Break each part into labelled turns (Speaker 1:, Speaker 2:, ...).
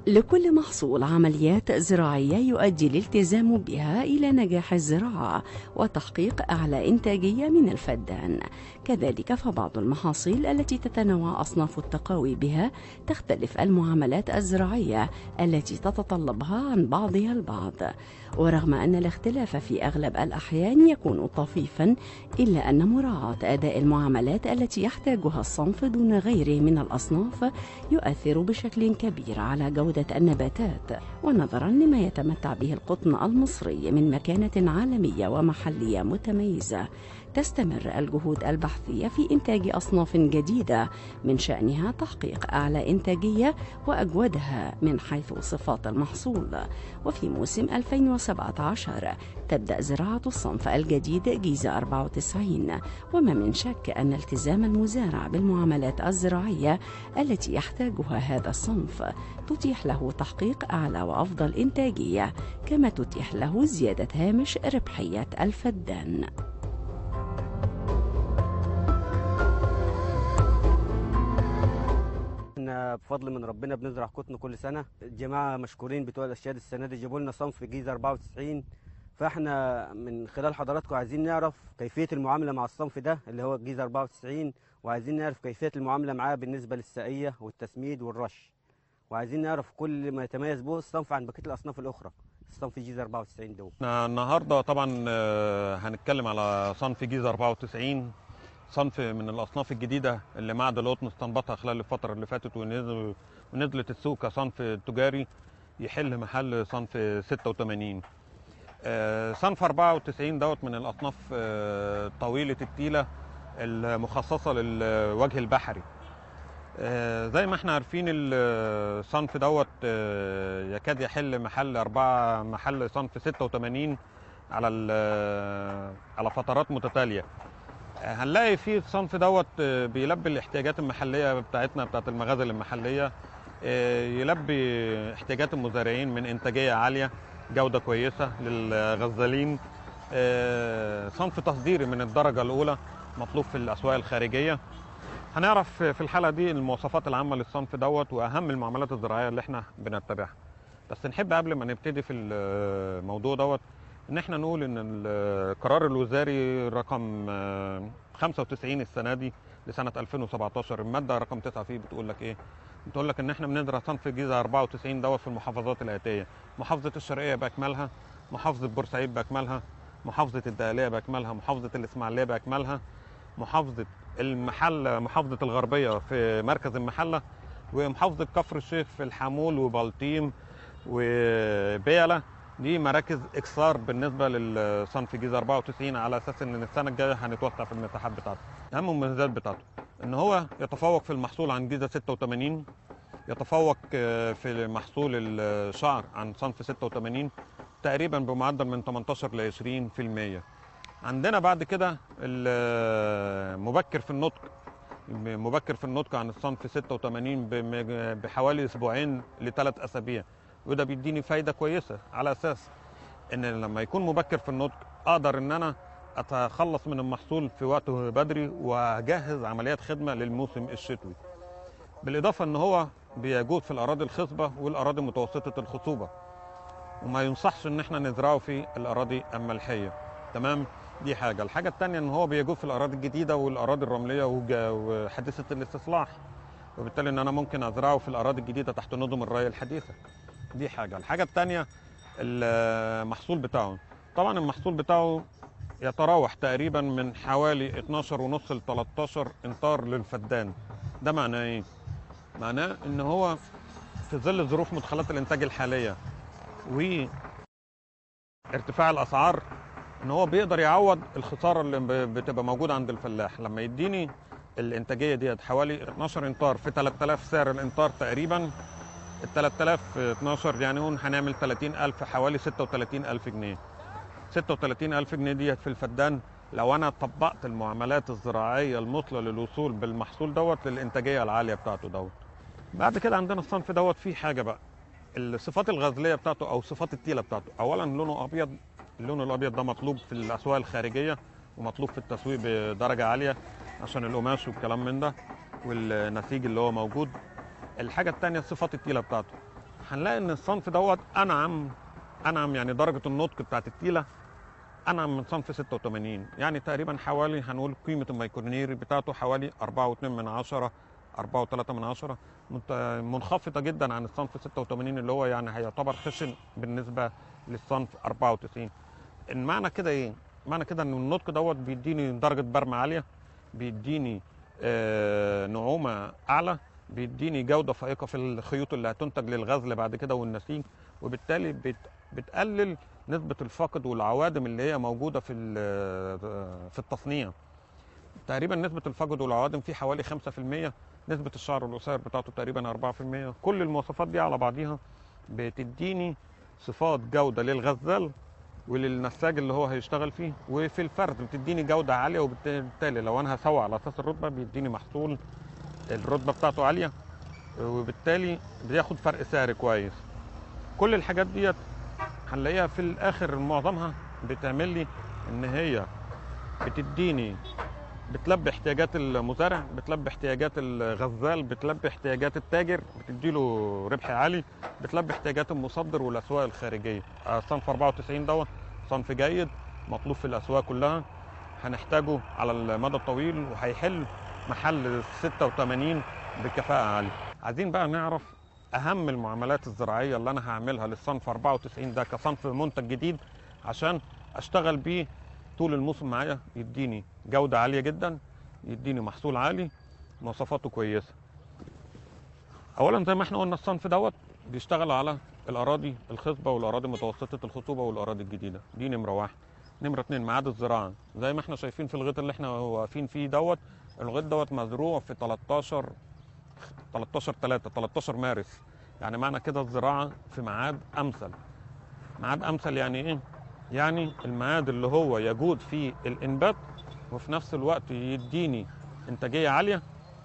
Speaker 1: لكل محصول عمليات زراعية يؤدي الالتزام بها إلى نجاح الزراعة وتحقيق أعلى إنتاجية من الفدان. كذلك فبعض المحاصيل التي تتنوع أصناف التقاوي بها تختلف المعاملات الزراعية التي تتطلبها عن بعضها البعض. ورغم أن الاختلاف في أغلب الأحيان يكون طفيفا، إلا أن مراعاة أداء المعاملات التي يحتاجها الصنف دون غيره من الأصناف يؤثر بشكل كبير على جودة النباتات. ونظرا لما يتمتع به القطن المصري من مكانة عالمية ومحلية متميزة، تستمر الجهود البحثية في إنتاج أصناف جديدة من شأنها تحقيق أعلى إنتاجية وأجودها من حيث صفات المحصول. وفي موسم 2017 تبدأ زراعة الصنف الجديد جيزة 94، وما من شك أن التزام المزارع بالمعاملات الزراعية التي يحتاجها هذا الصنف تتيح له تحقيق أعلى وأفضل إنتاجية، كما تتيح له زيادة هامش ربحية الفدان.
Speaker 2: احنا بفضل من ربنا بنزرع قطن كل سنه. الجماعه مشكورين بتوع الارشاد السنه دي جابوا لنا صنف جيزه 94، فاحنا من خلال حضراتكم عايزين نعرف كيفيه المعامله مع الصنف ده اللي هو الجيزه 94، وعايزين نعرف كيفيه المعامله معاه بالنسبه للسقيه والتسميد والرش، وعايزين نعرف كل ما يتميز به الصنف عن بقيه الاصناف الاخرى. الصنف جيزه 94 دول
Speaker 3: النهارده طبعا هنتكلم على صنف جيزه 94، صنف من الاصناف الجديده اللي معهد القطن استنبطها خلال الفتره اللي فاتت ونزلت السوق كصنف تجاري يحل محل صنف 86. صنف 94 دوت من الاصناف طويله التيله المخصصه للوجه البحري. زي ما احنا عارفين الصنف دوت يكاد يحل محل صنف 86 على فترات متتاليه. هنلاقي في الصنف دوت بيلبي الاحتياجات المحليه بتاعتنا بتاعت المخازن المحليه، يلبي احتياجات المزارعين من انتاجيه عاليه، جوده كويسه للغزالين، صنف تصديري من الدرجه الاولى مطلوب في الاسواق الخارجيه. هنعرف في الحلقه دي المواصفات العامه للصنف دوت واهم المعاملات الزراعيه اللي احنا بنتبعها. بس نحب قبل ما نبتدي في الموضوع دوت ان احنا نقول ان القرار الوزاري رقم 95 السنه دي لسنه 2017 الماده رقم 9 فيه بتقول لك ايه؟ بتقول لك ان احنا بنزرع صنف جيزه 94 دوت في المحافظات الاتيه: محافظه الشرقيه باكملها، محافظه بورسعيد باكملها، محافظه الدقهليه باكملها، محافظه الاسماعيليه باكملها، محافظه المحله، محافظه الغربيه في مركز المحله، ومحافظه كفر الشيخ في الحمول وبلطيم وبيله. دي مراكز اكثار بالنسبه للصنف جيزه 94 على اساس ان السنه الجايه هنتوسع في المساحات بتاعته. اهم المميزات بتاعته ان هو يتفوق في المحصول عن جيزه 86، يتفوق في محصول الشعر عن صنف 86 تقريبا بمعدل من 18 ل 20%. عندنا بعد كده مبكر في النطق عن الصنف 86 بحوالي اسبوعين ل3 اسابيع، وده بيديني فايده كويسه على اساس ان لما يكون مبكر في النضج اقدر ان انا اتخلص من المحصول في وقت بدري واجهز عمليات خدمه للموسم الشتوي. بالاضافه ان هو بيجود في الاراضي الخصبه والاراضي متوسطه الخصوبه، وما ينصحش ان احنا نزرعه في الاراضي الملحيه. تمام؟ دي حاجه. الحاجه الثانيه ان هو بيجود في الاراضي الجديده والاراضي الرمليه وحديثه الاستصلاح، وبالتالي ان انا ممكن ازرعه في الاراضي الجديده تحت نظم الري الحديثه. دي حاجه. الحاجه الثانيه المحصول بتاعه. طبعا المحصول بتاعه يتراوح تقريبا من حوالي 12.5 ل 13 امتار للفدان. ده معناه ايه؟ معناه ان هو في ظل ظروف مدخلات الانتاج الحاليه وارتفاع الاسعار ان هو بيقدر يعوض الخساره اللي بتبقى موجوده عند الفلاح. لما يديني الانتاجيه ديت حوالي 12 امتار في 3000 سعر الامتار تقريبا، ال 3000 في 12 يعني هنعمل 30,000 حوالي 36,000 جنيه. 36,000 جنيه ديت في الفدان لو انا طبقت المعاملات الزراعيه المثلى للوصول بالمحصول دوت للانتاجيه العاليه بتاعته دوت. بعد كده عندنا الصنف دوت فيه حاجه بقى، الصفات الغزليه بتاعته او صفات التيله بتاعته. اولا لونه ابيض، اللون الابيض ده مطلوب في الاسواق الخارجيه ومطلوب في التسويق بدرجه عاليه عشان القماش والكلام من ده والنسيج اللي هو موجود. الحاجه الثانيه صفات التيله بتاعته. هنلاقي ان الصنف دوت انعم يعني درجه النضج بتاعت التيله انعم من صنف 86. يعني تقريبا حوالي هنقول قيمه الميكرونير بتاعته حوالي 4.2 4.3 منخفضه جدا عن الصنف 86 اللي هو يعني هيعتبر خشن بالنسبه للصنف 94. المعنى كده ايه؟ معنى كده ان النضج دوت بيديني درجه برم عاليه، بيديني نعومه اعلى، بيديني جوده فائقه في الخيوط اللي هتنتج للغزل بعد كده والنسيج، وبالتالي بتقلل نسبه الفقد والعوادم اللي هي موجوده في التصنيع. تقريبا نسبه الفقد والعوادم فيه حوالي 5%، نسبه الشعر القصير بتاعته تقريبا 4%. كل المواصفات دي على بعضيها بتديني صفات جوده للغزال وللنساج اللي هو هيشتغل فيه، وفي الفرد بتديني جوده عاليه، وبالتالي لو انا هسوي على اساس الرتبه بيديني محصول الرتبه بتاعته عاليه، وبالتالي بياخد فرق سعر كويس. كل الحاجات ديت هنلاقيها في الاخر معظمها بتعمل لي ان هي بتلبي احتياجات المزارع، بتلبي احتياجات الغزال، بتلبي احتياجات التاجر، بتديله ربح عالي، بتلبي احتياجات المصدر والاسواق الخارجيه. صنف 94 دوت صنف جيد مطلوب في الاسواق كلها، هنحتاجه على المدى الطويل، وهيحل محل 86 بكفاءه عاليه. عايزين بقى نعرف اهم المعاملات الزراعيه اللي انا هعملها للصنف 94 ده كصنف منتج جديد عشان اشتغل بيه طول الموسم معايا، يديني جوده عاليه جدا، يديني محصول عالي، مواصفاته كويسه. اولا زي ما احنا قلنا الصنف دوت بيشتغل على الاراضي الخصبه والاراضي متوسطه الخصوبه والاراضي الجديده، دي نمره واحد. نمره اتنين ميعاد الزراعه، زي ما احنا شايفين في الغيط اللي احنا واقفين فيه دوت، الغيط دوت مزروع في 13 مارس، يعني معنى كده الزراعه في ميعاد امثل. ميعاد امثل يعني ايه؟ يعني الميعاد اللي هو يجود فيه الانبات وفي نفس الوقت يديني انتاجيه عاليه،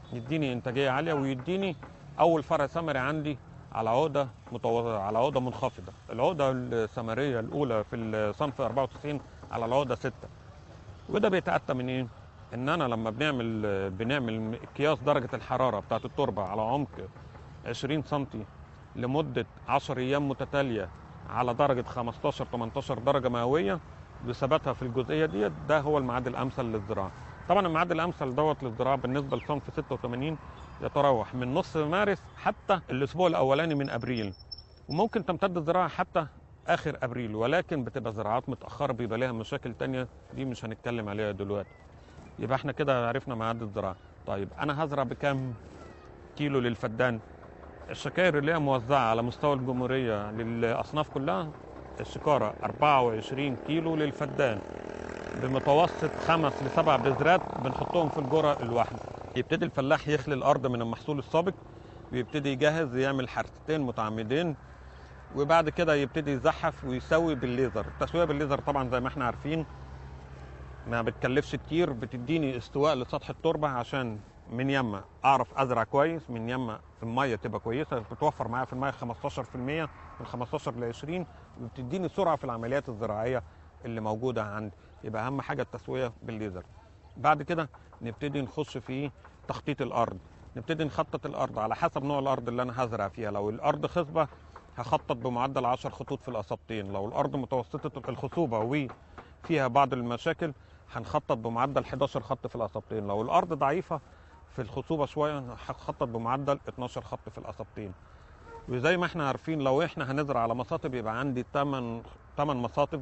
Speaker 3: ويديني اول فرع ثمري عندي على عقده منخفضه. العقده الثمريه الاولى في الصنف 94 على العقده 6. وده بيتاتى من ايه؟ ان انا لما بنعمل قياس درجه الحراره بتاعه التربه على عمق 20 سم لمده 10 ايام متتاليه على درجه 15-18 درجه مئويه بثباتها في الجزئيه ديت، ده هو الميعاد الامثل للزراعه. طبعا الميعاد الامثل دوت للزراعه بالنسبه لصنف 86 يتراوح من نص مارس حتى الاسبوع الاولاني من ابريل، وممكن تمتد الزراعه حتى اخر ابريل، ولكن بتبقى زراعات متاخره بيبقى لها مشاكل تانية دي مش هنتكلم عليها دلوقتي. يبقى احنا كده عرفنا ميعاد الزراعه. طيب انا هزرع بكام كيلو للفدان؟ الشكاير اللي هي موزعه على مستوى الجمهوريه للاصناف كلها، الشكاره 24 كيلو للفدان بمتوسط 5 ل 7 بذرات بنحطهم في الجرة الواحده. يبتدي الفلاح يخلي الارض من المحصول السابق، ويبتدي يجهز يعمل حرثتين متعمدين، وبعد كده يبتدي يزحف ويسوي بالليزر. التسويه بالليزر طبعا زي ما احنا عارفين ما بتكلفش كتير، بتديني استواء لسطح التربه عشان من يمه اعرف ازرع كويس، من يمه الميه تبقى كويسه، بتوفر معايا في الميه 15% من 15 ل 20، وبتديني سرعه في العمليات الزراعيه اللي موجوده عندي. يبقى اهم حاجه التسويه بالليزر. بعد كده نبتدي نخش في تخطيط الارض، نبتدي نخطط الارض على حسب نوع الارض اللي انا هزرع فيها. لو الارض خصبه هخطط بمعدل 10 خطوط في القصبتين، لو الارض متوسطه الخصوبه وفيها بعض المشاكل هنخطط بمعدل 11 خط في القصبتين، لو الارض ضعيفه في الخصوبه شويه هخطط بمعدل 12 خط في القصبتين. وزي ما احنا عارفين لو احنا هنزرع على مصاطب يبقى عندي 8 مصاطب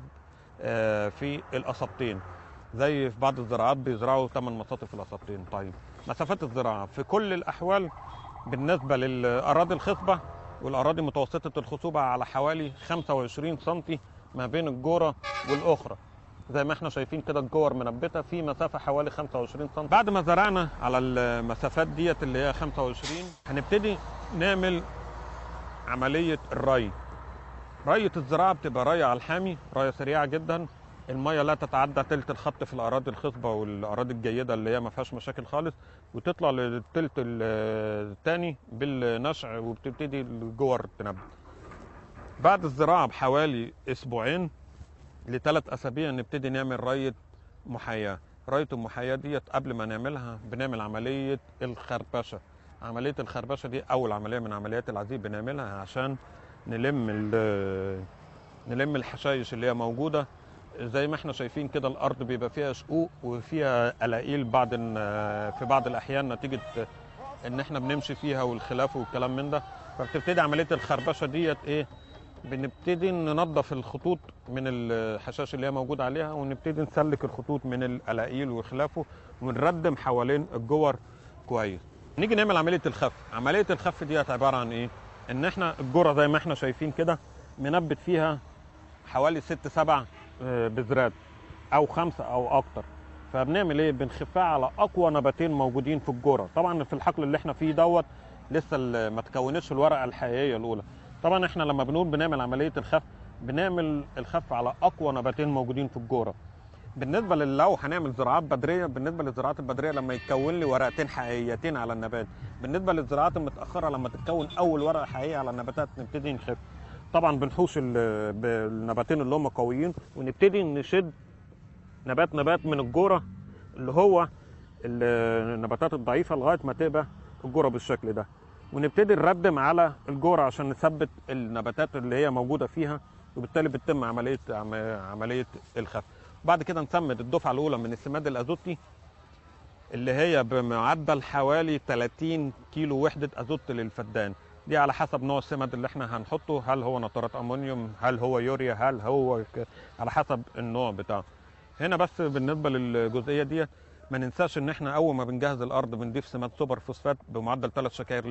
Speaker 3: في القصبتين، زي في بعض الزراعات بيزرعوا 8 مصاطب في القصبتين. طيب مسافات الزراعه في كل الاحوال بالنسبه للاراضي الخصبه والاراضي متوسطه الخصوبه على حوالي 25 سم ما بين الجوره والاخرى. زي ما احنا شايفين كده الجور منبته في مسافه حوالي 25 سم. بعد ما زرعنا على المسافات ديت اللي هي 25 هنبتدي نعمل عمليه الري. ريه الزراعه بتبقى ريه على الحامي، ريه سريعه جدا، الميه لا تتعدى تلت الخط في الاراضي الخصبه والاراضي الجيده اللي هي ما فيهاش مشاكل خالص، وتطلع للتلت الثاني بالنشع وبتبتدي الجور تنبت. بعد الزراعه بحوالي اسبوعين ل3 اسابيع نبتدي نعمل ريه محاياه. ريه المحاياه ديت قبل ما نعملها بنعمل عمليه الخربشه. عمليه الخربشه دي اول عمليه من عمليات العزيق بنعملها عشان نلم الحشائش اللي هي موجوده. زي ما احنا شايفين كده الارض بيبقى فيها شقوق وفيها قلاقيل في بعض الاحيان نتيجه ان احنا بنمشي فيها والخلاف والكلام من ده. فبتبتدي عمليه الخربشه ديت ايه، بنبتدي ننظف الخطوط من الحشائش اللي هي موجوده عليها، ونبتدي نسلك الخطوط من القلاقيل وخلافه، ونردم حوالين الجور كويس. نيجي نعمل عمليه الخف. عمليه الخف ديت عباره عن ايه؟ ان احنا الجره زي ما احنا شايفين كده منبت فيها حوالي 6-7 بذرات او 5 او اكتر. فبنعمل ايه؟ بنخفها على اقوى نباتين موجودين في الجره. طبعا في الحقل اللي احنا فيه دوت لسه ما تكونتش الورقه الحقيقيه الاولى. طبعا احنا لما بنعمل عمليه الخف بنعمل الخف على اقوى نباتين موجودين في الجوره. بالنسبه لو هنعمل زراعات بدريه، بالنسبه للزراعات البدريه لما يتكون لي ورقتين حقيقيتين على النبات. بالنسبه للزراعات المتاخره لما تتكون اول ورقه حقيقيه على النباتات نبتدي نخف. طبعا بنحوش بالنباتين اللي هم قويين، ونبتدي نشد نبات من الجوره اللي هو النباتات الضعيفه لغايه ما تبقى الجوره بالشكل ده، ونبتدي نردم على الجوره عشان نثبت النباتات اللي هي موجوده فيها، وبالتالي بتتم عمليه الخف. بعد كده نسمد الدفعه الاولى من السماد الازوتي اللي هي بمعدل حوالي 30 كيلو وحده ازوت للفدان. دي على حسب نوع السماد اللي احنا هنحطه، هل هو نترات امونيوم، هل هو يوريا، هل هو على حسب النوع بتاعه. هنا بس بالنسبه للجزئيه دي ما ننساش ان احنا اول ما بنجهز الارض بنضيف سماد سوبر فوسفات بمعدل 3 شكاير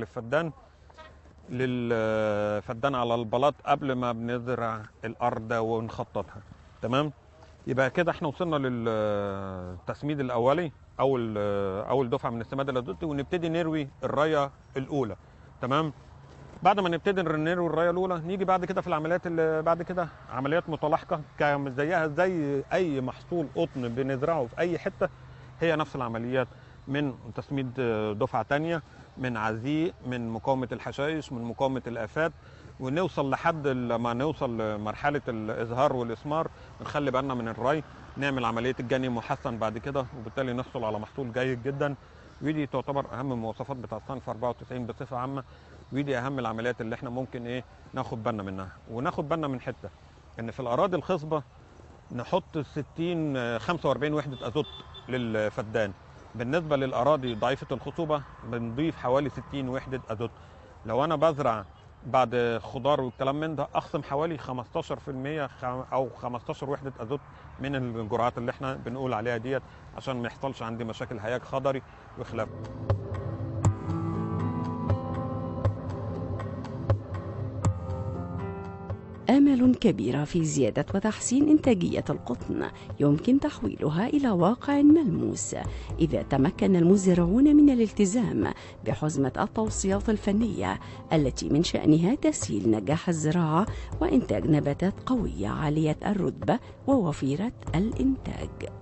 Speaker 3: للفدان على البلاط قبل ما بنزرع الارض ونخططها. تمام؟ يبقى كده احنا وصلنا للتسميد الاولي، اول دفعه من السماد الازوتي، ونبتدي نروي الرايه الاولى. تمام؟ بعد ما نبتدي نروي الرايه الاولى نيجي بعد كده في العمليات اللي بعد كده عمليات متلاحقه زيها زي اي محصول قطن بنزرعه في اي حته، هي نفس العمليات، من تسميد دفعه ثانيه، من عزيق، من مقاومه الحشائش، من مقاومه الافات، ونوصل لحد لما نوصل لمرحله الازهار والاثمار نخلي بالنا من الري، نعمل عمليه الجني محسن بعد كده، وبالتالي نحصل على محصول جيد جدا. ودي تعتبر اهم المواصفات بتاع الصنف 94 بصفه عامه، ودي اهم العمليات اللي احنا ممكن ناخد بالنا منها. وناخد بالنا من حته ان في الاراضي الخصبه نحط 45 وحده ازوت للفدان. بالنسبه للاراضي ضعيفه الخصوبه بنضيف حوالي 60 وحده ازوت. لو انا بزرع بعد خضار والكلام من ده اخصم حوالي 15% او 15 وحده ازوت من الجرعات اللي احنا بنقول عليها ديت، عشان ما يحصلش عندي مشاكل هياج خضري وخلافه.
Speaker 1: آمال كبيرة في زيادة وتحسين إنتاجية القطن يمكن تحويلها إلى واقع ملموس إذا تمكن المزارعون من الالتزام بحزمة التوصيات الفنية التي من شأنها تسهيل نجاح الزراعة وإنتاج نباتات قوية عالية الرتبة ووفيرة الإنتاج.